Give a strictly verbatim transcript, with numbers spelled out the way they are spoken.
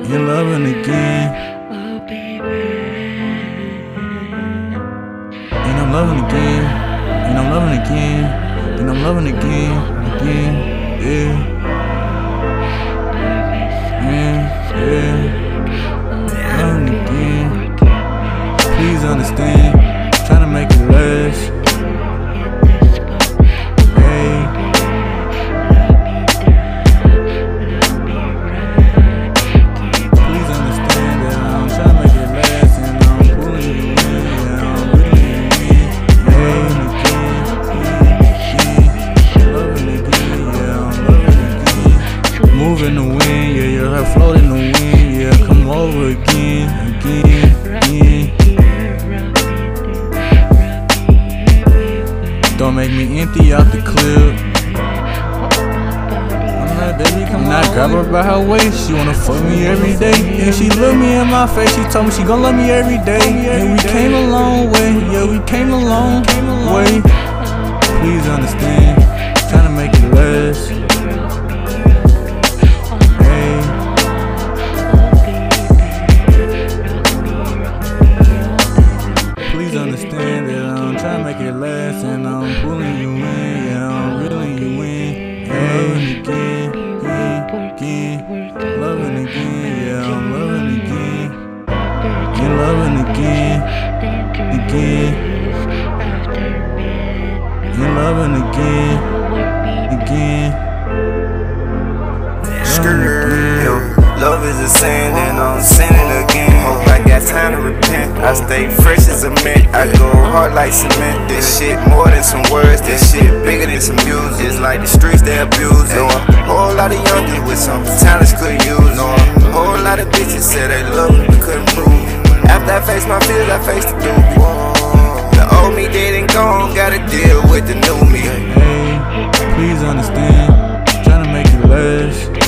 You're loving again. And I'm loving again. And I'm loving again. And I'm loving again. Again. Yeah. Yeah. Yeah. Loving again. Please understand. Trying to make it last. In the wind, yeah, you're her float in the wind, yeah, come over again, again, again. Don't make me empty out the clip. I'm like, baby, come on. I grab her by her waist, she wanna fuck me every day. And she look me in my face, she told me she gon' love me every day. And we came a long way, yeah, we came a long way. Please understand, tryna make it last. Understand that I'm trying to make it last, and I'm pulling you in, yeah, I'm reeling you in. Loving again, again, again, loving again, yeah, I'm loving again. You're loving again, again. You're loving again, again. Skirt. Love is a sin, and I'm sinning again. Hope I got time to repent. I stay fresh as a mint. I go hard like cement. This shit more than some words. This shit bigger than some music. It's like the streets they abuse. Know a whole lot of youngins with some talents could use. Know a whole lot of bitches said they love me but couldn't prove. After I face my fears, I face the doobie. The old me dead and gone. Gotta deal with the new me. Hey, please understand. Trying to make it last.